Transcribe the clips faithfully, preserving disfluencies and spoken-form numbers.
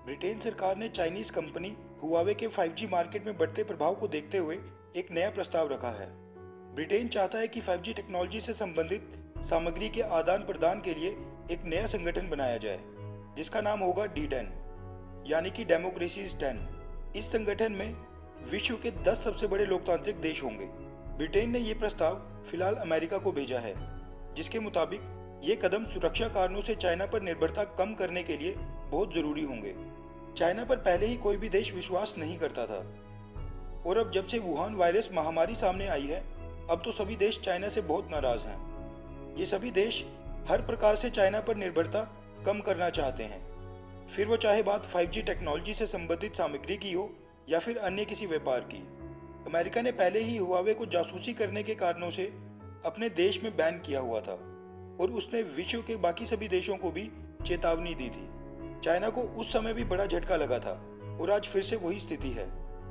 Britain सरकार ने Chinese company Huawei के फाइव जी मार्केट में बढ़ते प्रभाव को देखते हुए एक नया प्रस्ताव रखा है। ब्रिटेन चाहता है कि फाइव जी टेक्नोलॉजी से संबंधित सामग्री के आदान प्रदान के लिए एक नया संगठन बनाया जाए, जिसका नाम होगा डी टेन, यानी कि डेमोक्रेसीज टेन। इस संगठन में विश्व के दस सबसे बड़े लोकतांत्रिक देश होंगे। ब्रिटेन ने यह प्रस्ताव फिलहाल अमेरिका को भेजा है, जिसके मुताबिक ये कदम सुरक्षा कारणों से चाइना पर निर्भरता कम करने के लिए बहुत जरूरी होंगे। चाइना पर पहले ही कोई भी देश विश्वास नहीं करता था, और अब जब से वुहान वायरस महामारी सामने आई है, अब तो सभी देश चाइना से बहुत नाराज हैं। ये सभी देश हर प्रकार से चाइना पर निर्भरता कम करना चाहते हैं, फिर वो चाहे बात फाइव जी टेक्नोलॉजी से संबंधित सामग्री की हो या फिर अन्य किसी व्यापार की। अमेरिका ने पहले ही हुआवे को जासूसी करने के कारणों से अपने देश में बैन किया हुआ था, और उसने विश्व के बाकी सभी देशों को भी चेतावनी दी थी। चाइना को उस समय भी बड़ा झटका लगा था, और आज फिर से वही स्थिति है।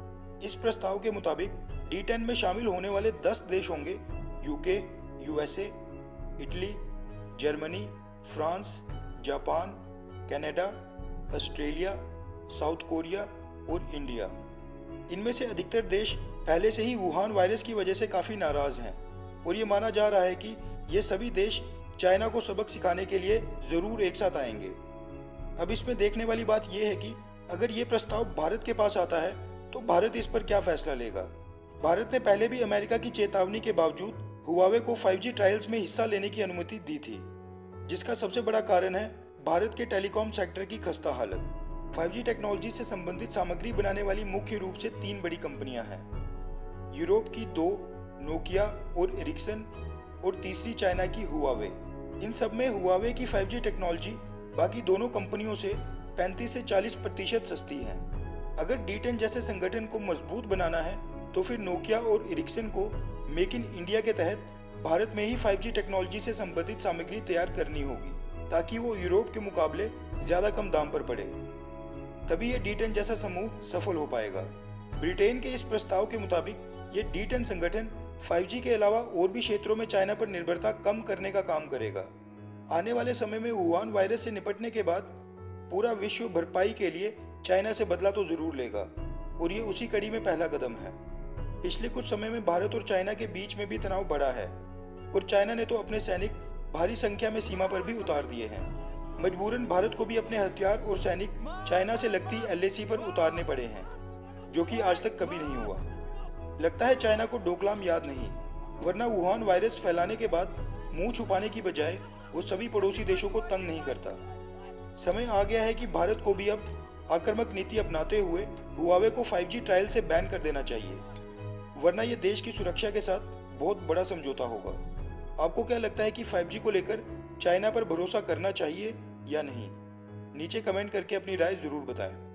इस प्रस्ताव के मुताबिक डी टेन में शामिल होने वाले दस देश होंगे UK, USA, Italy, Germany, France, Japan, Canada, Australia, South Korea और इंडिया। इनमें से अधिकतर देश पहले से ही वुहान वायरस की वजह से काफ़ी नाराज हैं, और ये माना जा रहा है कि ये सभी देश चाइना को सबक सिखाने के लिए ज़रूर एक साथ आएंगे। अब इसमें देखने वाली बात यह है कि अगर ये प्रस्ताव भारत के पास आता है तो भारत इस पर क्या फैसला लेगा। भारत ने पहले भी अमेरिका की चेतावनी के बावजूद हुआवे को फाइव जी ट्रायल्स में हिस्सा लेने की अनुमति दी थी, जिसका सबसे बड़ा कारण है भारत के टेलीकॉम सेक्टर की खस्ता हालत। फाइव जी टेक्नोलॉजी से संबंधित सामग्री बनाने वाली मुख्य रूप से तीन बड़ी कंपनियां हैं। यूरोप की दो, नोकिया और एरिक्सन, और तीसरी चाइना की हुआवे। इन सब में हुआवे की फाइव जी टेक्नोलॉजी बाकी दोनों कंपनियों से पैंतीस से चालीस प्रतिशत सस्ती है। अगर डी टेन जैसे संगठन को मजबूत बनाना है तो फिर नोकिया और एरिक्सन को मेक इन इंडिया के तहत भारत में ही फाइव जी टेक्नोलॉजी से संबंधित सामग्री तैयार करनी होगी, ताकि वो यूरोप के मुकाबले ज़्यादा कम दाम पर पड़े। तभी ये डी टेन जैसा समूह सफल हो पाएगा। ब्रिटेन के इस प्रस्ताव के मुताबिक ये डी टेन संगठन फाइव जी के अलावा और भी क्षेत्रों में चाइना पर निर्भरता कम करने का काम करेगा। आने वाले समय में वुहान वायरस से निपटने के बाद पूरा विश्व भरपाई के लिए चाइना से बदला तो जरूर लेगा, और ये उसी कड़ी में पहला कदम है। पिछले कुछ समय में भारत और चाइना के बीच में भी तनाव बढ़ा है, और चाइना ने तो अपने सैनिक भारी संख्या में सीमा पर भी उतार दिए हैं। मजबूरन भारत को भी अपने हथियार और सैनिक चाइना से लगती एल ए सी पर उतारने पड़े हैं, जो कि आज तक कभी नहीं हुआ। लगता है चाइना को डोकलाम याद नहीं, वरना वुहान वायरस फैलाने के बाद मुंह छुपाने की बजाय वो सभी पड़ोसी देशों को तंग नहीं करता। समय आ गया है कि भारत को भी अब आक्रामक नीति अपनाते हुए हुआवे को फाइव जी ट्रायल से बैन कर देना चाहिए, वरना ये देश की सुरक्षा के साथ बहुत बड़ा समझौता होगा। आपको क्या लगता है कि फाइव जी को लेकर चाइना पर भरोसा करना चाहिए या नहीं? नीचे कमेंट करके अपनी राय जरूर बताएं।